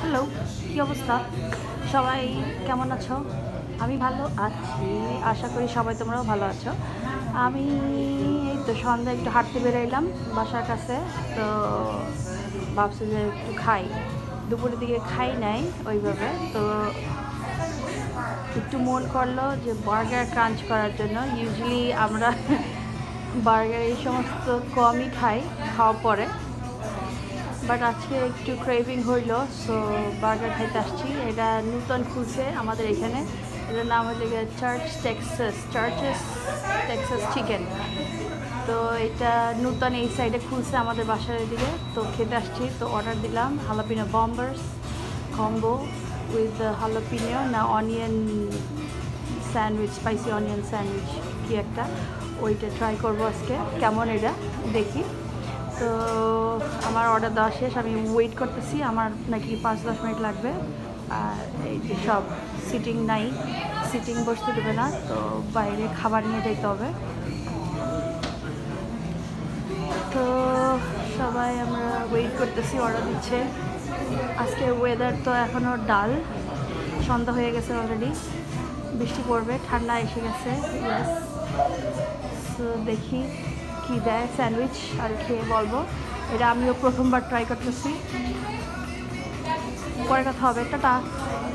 Hello, কী অবস্থা? সবাই কেমন আছো? আমি ভালো আছি, আশা করি সবাই তোমরাও ভালো আছো। আমি এই তো সন্ধ্যায় একটু হাঁটতে বেরোইলাম বাসার কাছে। তো ভাবছি যে একটু খাই, দুপুরের দিকে খাই নাই ওইভাবে। তো একটু মন করলো যে বার্গার ক্রাঞ্চ করার জন্য। ইউজুয়ালি আমরা বার্গার এই সমস্ত কমই খাই খাওয়ার পরে, বাট আজকে একটু ক্রেভিং হইলো, সো বার্গার খাইতে আসছি। এটা নূতন খুলছে আমাদের এখানে, এটার নাম হচ্ছে চার্চেস টেক্সাস চিকেন। তো এটা নূতন এই সাইডে খুলছে আমাদের বাসার দিকে, তো খেতে আসছি। তো অর্ডার দিলাম jalapeno bombers combo with jalapeno না onion sandwich, spicy onion sandwich কি একটা, ওইটা ট্রাই করবো আজকে কেমন এটা দেখি। তো আমার অর্ডার দেওয়া শেষ, আমি ওয়েট করতেছি, আমার নাকি 5-10 মিনিট লাগবে। আর এই যে সব সিটিং নাই, সিটিং বসতে দেবে না, তো বাইরে খাবার নিয়ে যেতে হবে। তো সবাই আমরা ওয়েট করতেছি, অর্ডার দিচ্ছে। আজকের ওয়েদার তো এখনও ডাল, সন্ধ্যা হয়ে গেছে অলরেডি, বৃষ্টি পড়বে, ঠান্ডা এসে গেছে। ইয়েস, সো দেখি কী দেয় স্যান্ডউইচ, আর খেয়ে বলবো। এটা আমিও প্রথমবার ট্রাই করতেছি, পরে কথা হবে, টাটা।